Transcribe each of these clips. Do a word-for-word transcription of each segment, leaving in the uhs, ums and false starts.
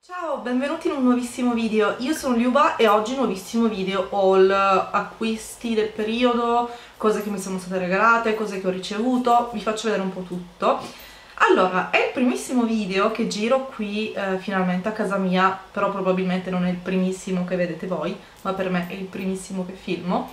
Ciao, benvenuti in un nuovissimo video. Io sono Liuba e oggi nuovissimo video haul, acquisti del periodo, cose che mi sono state regalate, cose che ho ricevuto, vi faccio vedere un po' tutto. Allora, è il primissimo video che giro qui eh, finalmente a casa mia, però probabilmente non è il primissimo che vedete voi, ma per me è il primissimo che filmo.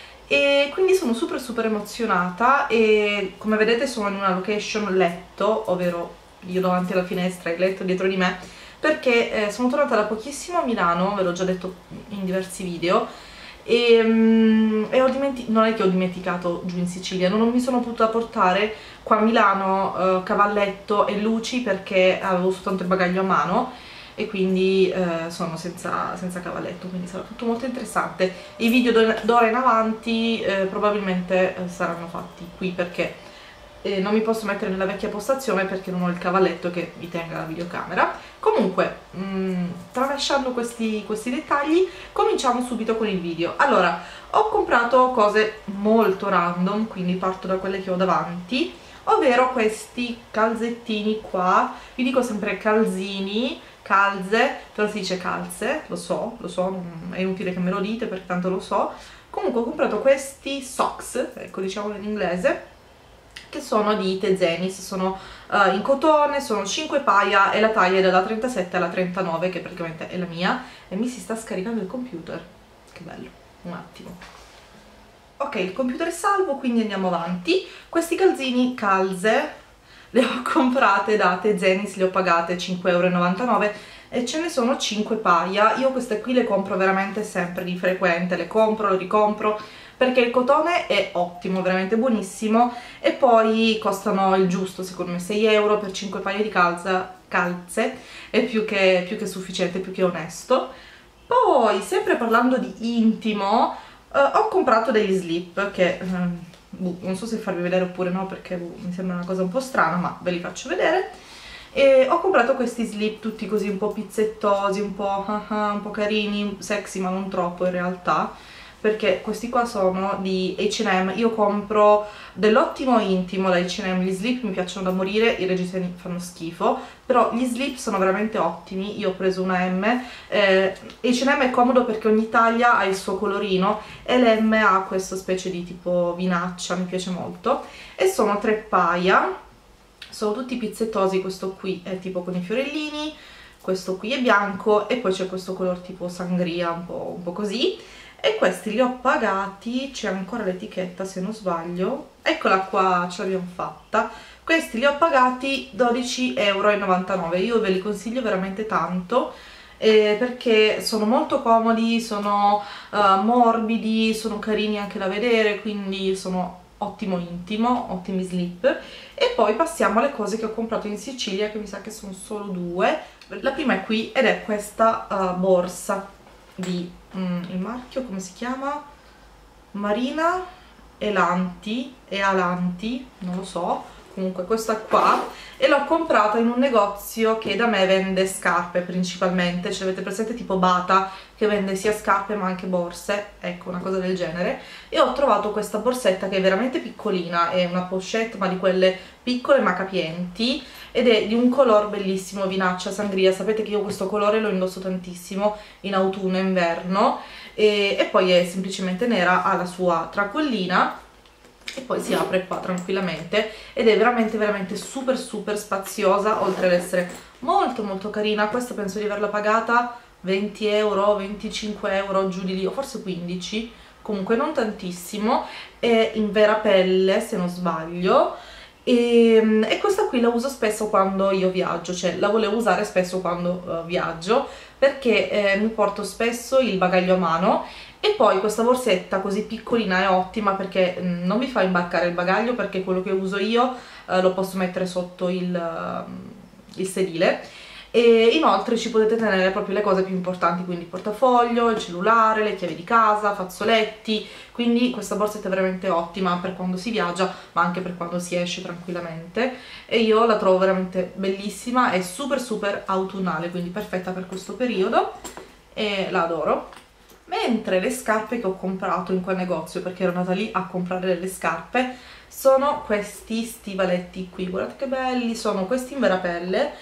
E quindi sono super super emozionata e come vedete sono in una location letto, ovvero io davanti alla finestra e il letto dietro di me, perché eh, sono tornata da pochissimo a Milano, ve l'ho già detto in diversi video, e, mm, e ho dimenticato, non è che ho dimenticato giù in Sicilia, non mi sono potuta portare qua a Milano eh, cavalletto e luci perché avevo soltanto il bagaglio a mano e quindi eh, sono senza, senza cavalletto, quindi sarà tutto molto interessante. I video d'ora in avanti eh, probabilmente eh, saranno fatti qui perché eh, non mi posso mettere nella vecchia postazione perché non ho il cavalletto che mi tenga la videocamera. Comunque, mh, tralasciando questi, questi dettagli, cominciamo subito con il video. Allora, ho comprato cose molto random, quindi parto da quelle che ho davanti, ovvero questi calzettini qua. Vi dico sempre calzini, calze, però si dice calze, lo so, lo so, è inutile che me lo dite perché tanto lo so. Comunque ho comprato questi socks, ecco, diciamolo in inglese, che sono di Tezenis, sono uh, in cotone, sono cinque paia e la taglia è dalla trentasette alla trentanove, che praticamente è la mia, e mi si sta scaricando il computer, che bello, un attimo. Ok, il computer è salvo, quindi andiamo avanti. Questi calzini calze le ho comprate da Tezenis, le ho pagate cinque e novantanove euro e ce ne sono cinque paia. Io queste qui le compro veramente sempre di frequente, le compro, le ricompro, perché il cotone è ottimo, veramente buonissimo, e poi costano il giusto, secondo me sei euro per cinque paia di calza, calze, è più che, più che sufficiente, più che onesto. Poi, sempre parlando di intimo, eh, ho comprato degli slip che, eh, boh, non so se farvi vedere oppure no, perché boh, mi sembra una cosa un po' strana, ma ve li faccio vedere. E ho comprato questi slip tutti così un po' pizzettosi, un po', uh, uh, un po' carini, sexy ma non troppo in realtà, perché questi qua sono di H and M. Io compro dell'ottimo intimo da H and M, gli slip mi piacciono da morire, i reggiseni fanno schifo, però gli slip sono veramente ottimi. Io ho preso una M, eh, H and M è comodo perché ogni taglia ha il suo colorino e l'M ha questa specie di tipo vinaccia, mi piace molto, e sono tre paia, sono tutti pizzettosi. Questo qui è tipo con i fiorellini, questo qui è bianco e poi c'è questo color tipo sangria, un po', un po' così. E questi li ho pagati, c'è ancora l'etichetta se non sbaglio, eccola qua, ce l'abbiamo fatta. Questi li ho pagati dodici e novantanove euro, io ve li consiglio veramente tanto eh, perché sono molto comodi, sono uh, morbidi, sono carini anche da vedere, quindi sono ottimo intimo, ottimi slip. E poi passiamo alle cose che ho comprato in Sicilia, che mi sa che sono solo due. La prima è qui ed è questa uh, borsa di mm, il marchio come si chiama? Marina Elanti e Alanti, non lo so, comunque questa qua, e l'ho comprata in un negozio che da me vende scarpe principalmente, cioè avete presente tipo Bata che vende sia scarpe ma anche borse, ecco, una cosa del genere. E ho trovato questa borsetta che è veramente piccolina, è una pochette ma di quelle piccole ma capienti, ed è di un color bellissimo, vinaccia sangria. Sapete che io questo colore lo indosso tantissimo in autunno e inverno, e, e poi è semplicemente nera, ha la sua tracollina e poi si apre qua tranquillamente ed è veramente veramente super super spaziosa, oltre ad essere molto molto carina. Questa penso di averla pagata venti euro, venticinque euro, giù di lì, o forse quindici, comunque non tantissimo, è in vera pelle se non sbaglio. E, e questa qui la uso spesso quando io viaggio, cioè la volevo usare spesso quando uh, viaggio, perché eh, mi porto spesso il bagaglio a mano. E poi questa borsetta così piccolina è ottima perché mh, non mi fa imbarcare il bagaglio, perché quello che uso io uh, lo posso mettere sotto il, uh, il sedile, e inoltre ci potete tenere proprio le cose più importanti, quindi il portafoglio, il cellulare, le chiavi di casa, fazzoletti. Quindi questa borsetta è veramente ottima per quando si viaggia ma anche per quando si esce tranquillamente, e io la trovo veramente bellissima, è super super autunnale, quindi perfetta per questo periodo e la adoro. Mentre le scarpe che ho comprato in quel negozio, perché ero andata lì a comprare delle scarpe, sono questi stivaletti qui, guardate che belli, sono questi in vera pelle,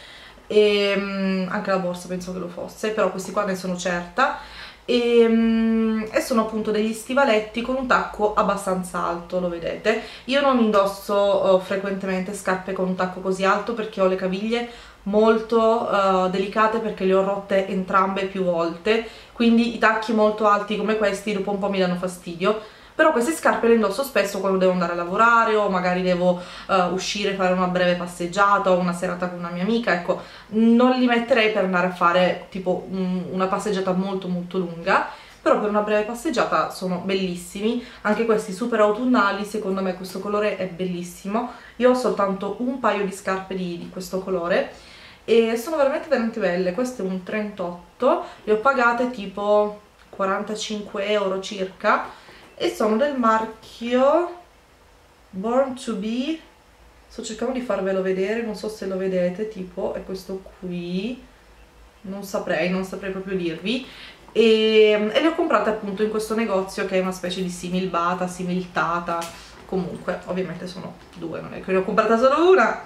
e um, anche la borsa penso che lo fosse, però questi qua ne sono certa. E, um, e sono appunto degli stivaletti con un tacco abbastanza alto, lo vedete. Io non indosso uh, frequentemente scarpe con un tacco così alto perché ho le caviglie molto uh, delicate, perché le ho rotte entrambe più volte, quindi i tacchi molto alti come questi dopo un po' mi danno fastidio. Però queste scarpe le indosso spesso quando devo andare a lavorare o magari devo uh, uscire, fare una breve passeggiata o una serata con una mia amica, ecco, non li metterei per andare a fare tipo un, una passeggiata molto molto lunga, però per una breve passeggiata sono bellissimi, anche questi super autunnali, secondo me questo colore è bellissimo. Io ho soltanto un paio di scarpe di, di questo colore e sono veramente veramente belle. Questo è un trentotto, le ho pagate tipo quarantacinque euro circa e sono del marchio Born to Be. Sto cercando di farvelo vedere, non so se lo vedete, tipo è questo qui, non saprei, non saprei proprio dirvi. E, e le ho comprate appunto in questo negozio che è una specie di simil Bata, simil Tata, comunque ovviamente sono due, non è che ne ho comprata solo una.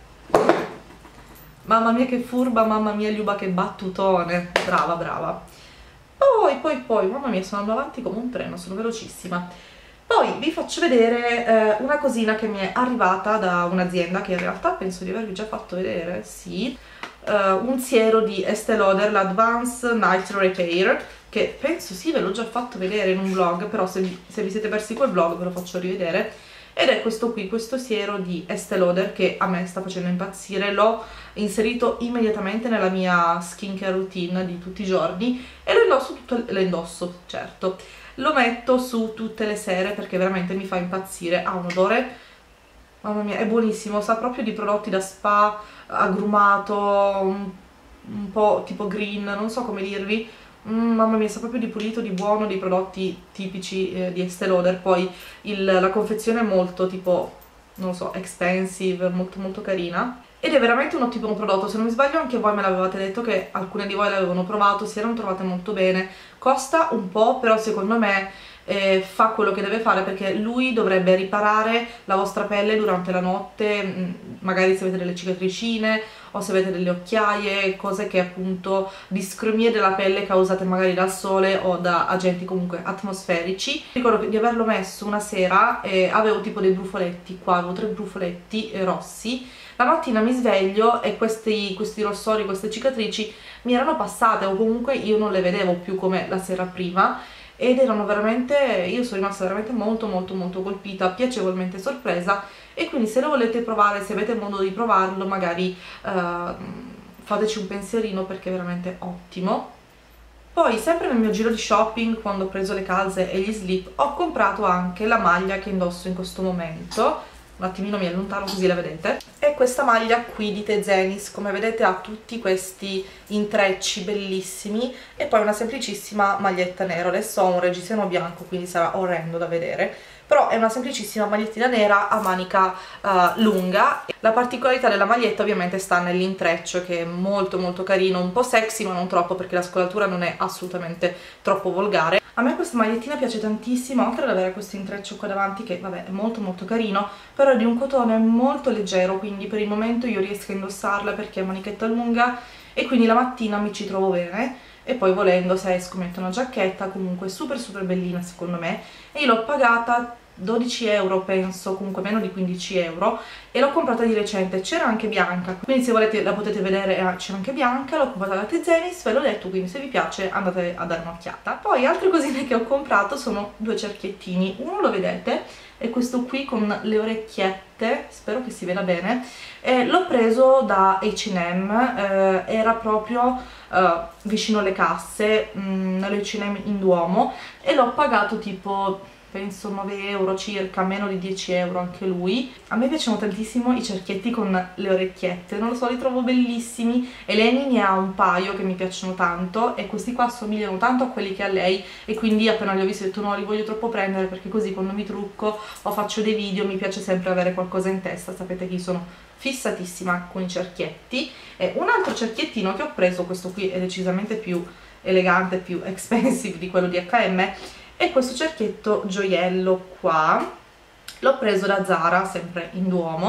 Mamma mia che furba, mamma mia Liuba che battutone, brava brava. Poi, poi, poi, mamma mia, sono andando avanti come un treno, sono velocissima. Poi vi faccio vedere eh, una cosina che mi è arrivata da un'azienda che in realtà penso di avervi già fatto vedere, sì, uh, un siero di Estée Lauder, l'Advanced Night Repair, che penso sì, ve l'ho già fatto vedere in un vlog, però se vi, se vi siete persi quel vlog ve lo faccio rivedere. Ed è questo qui, questo siero di Estée Lauder che a me sta facendo impazzire. L'ho inserito immediatamente nella mia skincare routine di tutti i giorni e lo indosso, tutto, lo indosso, certo, lo metto su tutte le sere perché veramente mi fa impazzire. Ha un odore, mamma mia, è buonissimo, sa proprio di prodotti da spa, agrumato, un, un po' tipo green, non so come dirvi. Mm, mamma mia, sa proprio di pulito, di buono, dei prodotti tipici eh, di Estée Lauder. Poi il, la confezione è molto tipo, non lo so, expensive, molto molto carina. Ed è veramente un ottimo prodotto, se non mi sbaglio anche voi me l'avevate detto che alcune di voi l'avevano provato, si erano trovate molto bene. Costa un po', però secondo me eh, fa quello che deve fare, perché lui dovrebbe riparare la vostra pelle durante la notte, magari se avete delle cicatricine o se avete delle occhiaie, cose che appunto discromie della pelle causate magari dal sole o da agenti comunque atmosferici. Ricordo di averlo messo una sera e avevo tipo dei brufoletti qua, avevo tre brufoletti eh, rossi. La mattina mi sveglio e questi, questi rossori, queste cicatrici mi erano passate, o comunque io non le vedevo più come la sera prima, ed erano veramente, io sono rimasta veramente molto molto molto colpita, piacevolmente sorpresa. E quindi se lo volete provare, se avete modo di provarlo, magari uh, fateci un pensierino perché è veramente ottimo. Poi sempre nel mio giro di shopping, quando ho preso le calze e gli slip, ho comprato anche la maglia che indosso in questo momento. Un attimino mi allontano così la vedete. E questa maglia qui di Tezenis, come vedete ha tutti questi intrecci bellissimi e poi una semplicissima maglietta nera. Adesso ho un reggiseno bianco, quindi sarà orrendo da vedere, però è una semplicissima magliettina nera a manica uh, lunga. La particolarità della maglietta ovviamente sta nell'intreccio, che è molto molto carino, un po' sexy ma non troppo, perché la scollatura non è assolutamente troppo volgare. A me questa magliettina piace tantissimo, oltre ad avere questo intreccio qua davanti che vabbè è molto molto carino, però è di un cotone molto leggero, quindi per il momento io riesco a indossarla perché è manichetta lunga e quindi la mattina mi ci trovo bene. E poi volendo, se esco metto una giacchetta, comunque super super bellina secondo me. E io l'ho pagata dodici euro penso, comunque meno di quindici euro, e l'ho comprata di recente. C'era anche bianca, quindi se volete la potete vedere, c'è anche bianca. L'ho comprata da Tezenis, ve l'ho detto, quindi se vi piace andate a dare un'occhiata. Poi altre cosine che ho comprato sono due cerchiettini. Uno lo vedete, è questo qui con le orecchiette, spero che si veda bene. Eh, l'ho preso da H and M, eh, era proprio Uh, vicino alle casse, mh, nell'H and M in Duomo, e l'ho pagato tipo penso nove euro circa, meno di dieci euro anche lui. A me piacciono tantissimo i cerchietti con le orecchiette, non lo so, li trovo bellissimi. Eleni ne ha un paio che mi piacciono tanto e questi qua somigliano tanto a quelli che ha lei, e quindi appena li ho visti ho detto no, li voglio troppo prendere, perché così quando mi trucco o faccio dei video mi piace sempre avere qualcosa in testa. Sapete che io sono fissatissima con i cerchietti. E un altro cerchiettino che ho preso, questo qui è decisamente più elegante, più expensive di quello di H and M, è questo cerchietto gioiello qua. L'ho preso da Zara, sempre in Duomo,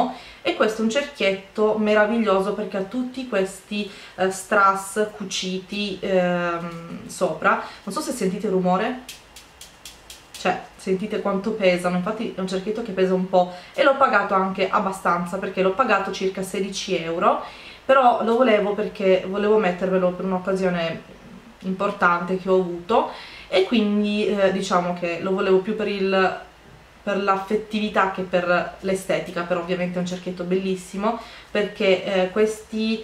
e questo è un cerchietto meraviglioso perché ha tutti questi eh, strass cuciti ehm, sopra. Non so se sentite il rumore, cioè sentite quanto pesano, infatti è un cerchietto che pesa un po' e l'ho pagato anche abbastanza perché l'ho pagato circa sedici euro, però lo volevo perché volevo mettervelo per un'occasione importante che ho avuto e quindi eh, diciamo che lo volevo più per il per l'affettività che per l'estetica, però ovviamente è un cerchietto bellissimo perché eh, questi,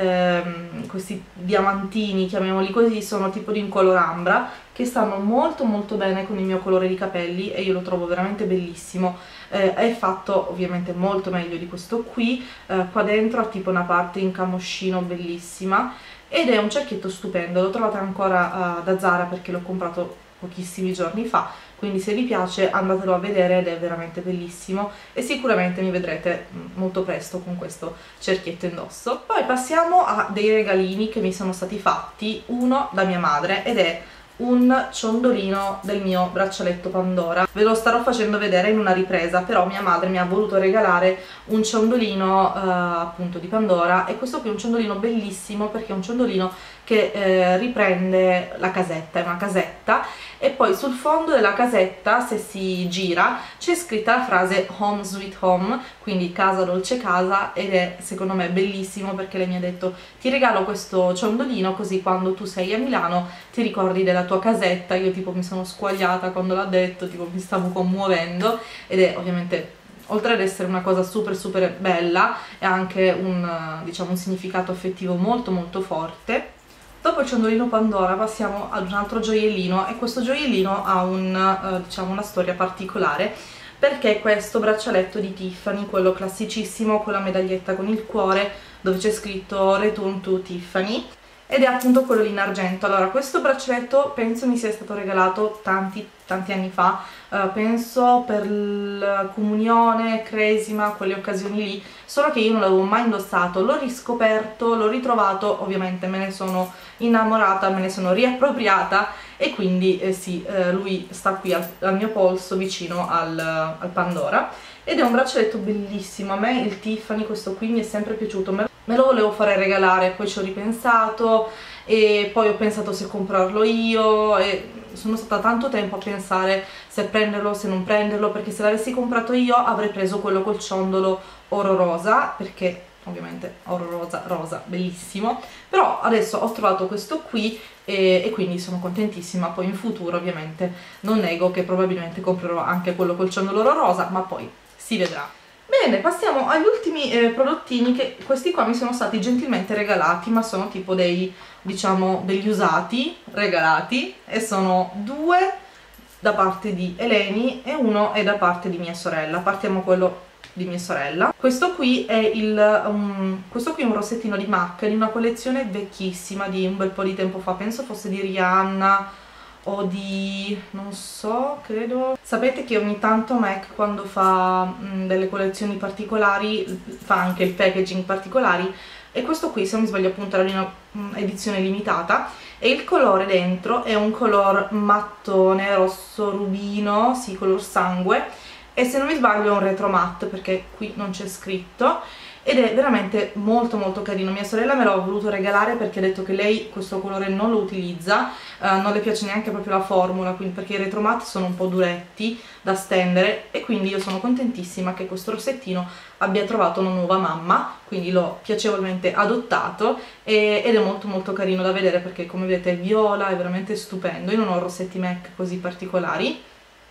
ehm, questi diamantini, chiamiamoli così, sono tipo di un color ambra che stanno molto molto bene con il mio colore di capelli e io lo trovo veramente bellissimo. Eh, è fatto ovviamente molto meglio di questo qui, eh, qua dentro ha tipo una parte in camoscino bellissima ed è un cerchietto stupendo, lo trovate ancora uh, da Zara perché l'ho comprato pochissimi giorni fa, quindi se vi piace andatelo a vedere ed è veramente bellissimo e sicuramente mi vedrete molto presto con questo cerchietto indosso. Poi passiamo a dei regalini che mi sono stati fatti, uno da mia madre ed è un ciondolino del mio braccialetto Pandora. Ve lo starò facendo vedere in una ripresa, però mia madre mi ha voluto regalare un ciondolino eh, appunto di Pandora e questo qui è un ciondolino bellissimo perché è un ciondolino che eh, riprende la casetta, è una casetta e poi sul fondo della casetta, se si gira, c'è scritta la frase Home Sweet Home, quindi casa dolce casa, ed è secondo me bellissimo perché lei mi ha detto ti regalo questo ciondolino così quando tu sei a Milano ti ricordi della tua casetta. Io tipo mi sono squagliata quando l'ha detto, tipo mi stavo commuovendo ed è ovviamente, oltre ad essere una cosa super super bella, è anche un, diciamo, un significato affettivo molto molto forte. Dopo il ciondolino Pandora passiamo ad un altro gioiellino e questo gioiellino ha un, eh, diciamo una storia particolare perché questo braccialetto di Tiffany, quello classicissimo con la medaglietta con il cuore dove c'è scritto Return to Tiffany, ed è appunto quello lì in argento. Allora, questo braccialetto penso mi sia stato regalato tanti tanti anni fa, uh, penso per la comunione, cresima, quelle occasioni lì, solo che io non l'avevo mai indossato, l'ho riscoperto, l'ho ritrovato, ovviamente me ne sono innamorata, me ne sono riappropriata e quindi eh, sì, eh, lui sta qui al, al mio polso vicino al, al Pandora ed è un braccialetto bellissimo. A me il Tiffany, questo qui, mi è sempre piaciuto, me, me lo volevo fare regalare, poi ci ho ripensato e poi ho pensato se comprarlo io e sono stata tanto tempo a pensare se prenderlo, se non prenderlo, perché se l'avessi comprato io avrei preso quello col ciondolo oro rosa, perché ovviamente oro rosa, rosa, bellissimo, però adesso ho trovato questo qui e, e quindi sono contentissima. Poi in futuro ovviamente non nego che probabilmente comprerò anche quello col ciondolo oro rosa, ma poi si vedrà. Bene, passiamo agli ultimi eh, prodottini, che questi qua mi sono stati gentilmente regalati, ma sono tipo dei, diciamo, degli usati regalati e sono due da parte di Eleni e uno è da parte di mia sorella. Partiamo quello di mia sorella. Questo qui è il um, questo qui è un rossettino di MAC di una collezione vecchissima di un bel po' di tempo fa, penso fosse di Rihanna o di, non so, credo. Sapete che ogni tanto MAC quando fa mh, delle collezioni particolari fa anche il packaging particolari e questo qui, se non mi sbaglio, appunto era di una mh, edizione limitata e il colore dentro è un color mattone, rosso rubino, sì, color sangue, e se non mi sbaglio è un retro matte perché qui non c'è scritto ed è veramente molto molto carino. Mia sorella me l'ha voluto regalare perché ha detto che lei questo colore non lo utilizza, eh, non le piace neanche proprio la formula, quindi perché i retro matte sono un po' duretti da stendere e quindi io sono contentissima che questo rossettino abbia trovato una nuova mamma, quindi l'ho piacevolmente adottato e, ed è molto molto carino da vedere perché come vedete è viola, è veramente stupendo. Io non ho rossetti MAC così particolari.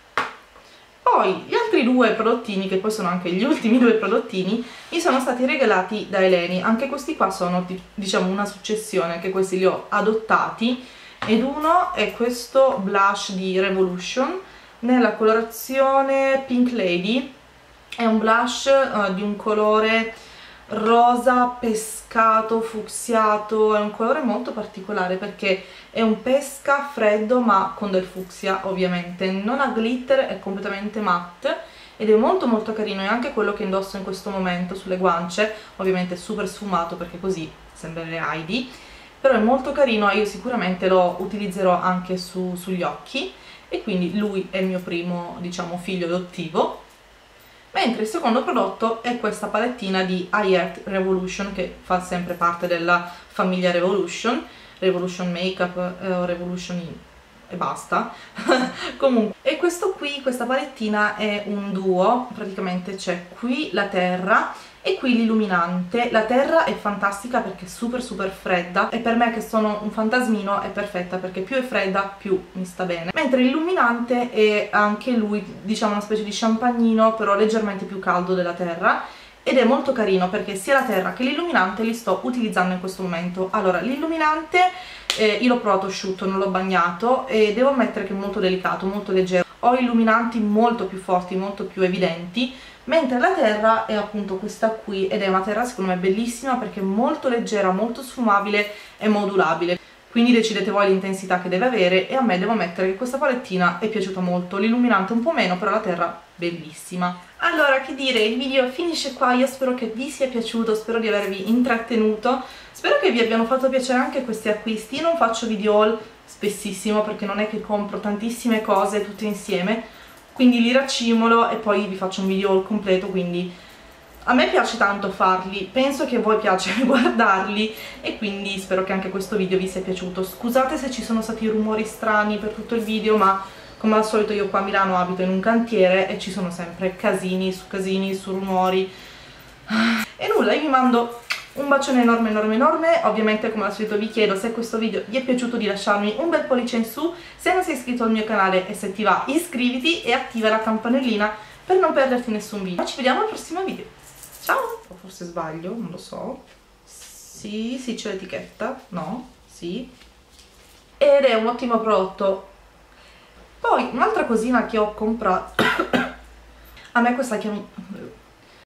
Poi gli altri due prodottini, che poi sono anche gli ultimi due prodottini, mi sono stati regalati da Eleni. Anche questi qua sono, diciamo, una successione, che questi li ho adottati, ed uno è questo blush di Revolution nella colorazione Pink Lady. È un blush uh, di un colore rosa pescato, fucsiato, è un colore molto particolare perché è un pesca freddo ma con del fucsia, ovviamente non ha glitter, è completamente matte ed è molto molto carino. È anche quello che indosso in questo momento sulle guance, ovviamente super sfumato perché così sembra le Heidi, però è molto carino e io sicuramente lo utilizzerò anche su, sugli occhi e quindi lui è il mio primo, diciamo, figlio adottivo. Mentre il secondo prodotto è questa palettina di iHeart Revolution, che fa sempre parte della famiglia Revolution, Revolution Makeup eh, o Revolution in... e basta. Comunque, e questo qui, questa palettina è un duo, praticamente c'è qui la terra e qui l'illuminante. La terra è fantastica perché è super super fredda e per me che sono un fantasmino è perfetta perché più è fredda più mi sta bene, mentre l'illuminante è anche lui diciamo una specie di champagnino però leggermente più caldo della terra ed è molto carino perché sia la terra che l'illuminante li sto utilizzando in questo momento. Allora, l'illuminante eh, io l'ho provato asciutto, non l'ho bagnato e devo ammettere che è molto delicato, molto leggero. Ho illuminanti molto più forti, molto più evidenti, mentre la terra è appunto questa qui ed è una terra secondo me bellissima perché è molto leggera, molto sfumabile e modulabile. Quindi decidete voi l'intensità che deve avere e a me devo ammettere che questa palettina è piaciuta molto, l'illuminante un po' meno, però la terra bellissima. Allora, che dire, il video finisce qua, io spero che vi sia piaciuto, spero di avervi intrattenuto, spero che vi abbiano fatto piacere anche questi acquisti. Io non faccio video haul spessissimo perché non è che compro tantissime cose tutte insieme, quindi li raccimolo e poi vi faccio un video haul completo, quindi a me piace tanto farli, penso che a voi piace guardarli e quindi spero che anche questo video vi sia piaciuto. Scusate se ci sono stati rumori strani per tutto il video, ma come al solito io qua a Milano abito in un cantiere e ci sono sempre casini su casini su rumori. E nulla, io vi mando un bacione enorme enorme enorme. Ovviamente come al solito vi chiedo, se questo video vi è piaciuto, di lasciarmi un bel pollice in su, se non sei iscritto al mio canale e se ti va iscriviti e attiva la campanellina per non perderti nessun video. Ci vediamo al prossimo video, ciao! O forse sbaglio, non lo so. Sì, sì, c'è l'etichetta, no, sì. Ed è un ottimo prodotto. Poi un'altra cosina che ho comprato a me questa chiam...